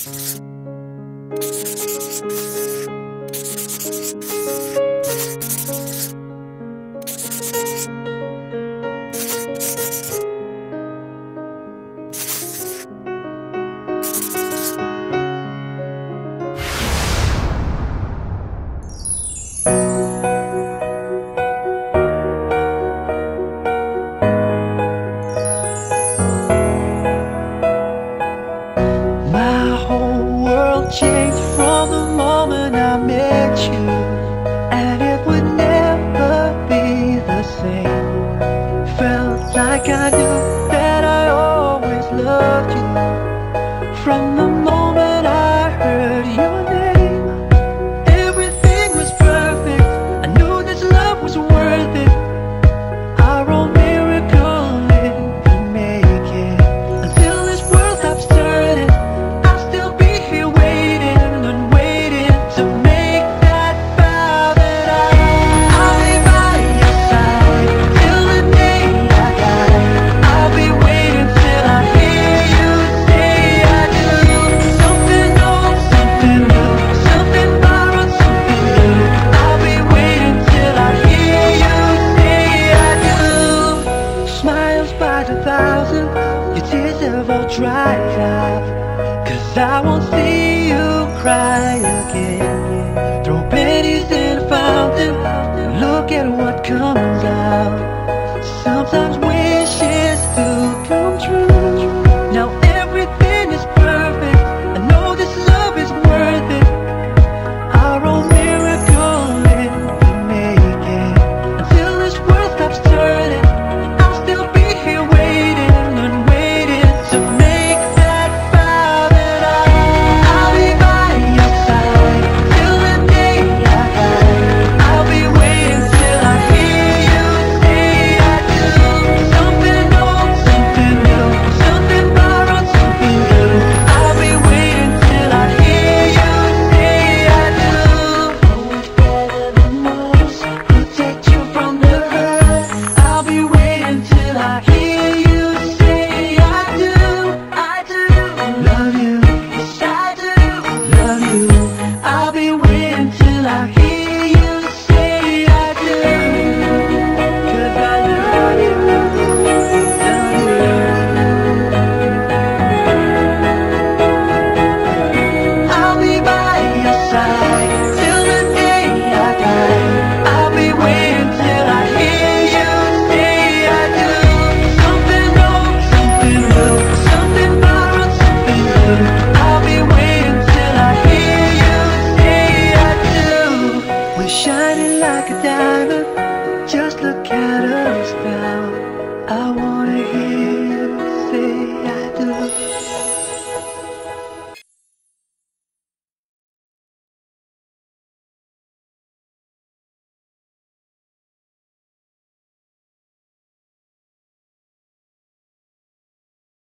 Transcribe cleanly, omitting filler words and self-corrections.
Changed from the moment I met you, and it would never be the same. Felt like I knew that I always loved you from the moment I heard your name. Everything was perfect, I knew this love was worth it. Our own miracle in the making. Until this world stops turning, I'll still be here waiting and waiting to make that vow that I'll be by your side till the day I die. I'll be waiting till I hear you say I do. Something old, something new, something borrowed, something new. I'll be waiting till I hear you say I do. Smiles by the thousand, your tears have all dried up, 'cause I won't see you cry again. Throw pennies in a fountain, look at what comes out. Sometimes wishes do come true. Now everything is perfect, I know this love is worth it. Our own miracle in the making. Until this world stops turning, I'll still be here waiting and waiting to make that vow that I'll be by your side till the day I die. I'll be waiting till I hear you say I do. Something old, something new, something borrowed, something new. I'll be waiting till I hear you say I do. Always better than most, protect you from the hurt. I'll be waiting till I hear you say I do. I do love you, yes I do love you. I'll be waiting till I hear you say I do. 'Cause I love you, love you. I'll be by your side till the day I die. I'll be waiting till I hear you say I do. Something old, something new, something borrowed, something new. I'll be waiting till I hear you say I do. We're shining like a diamond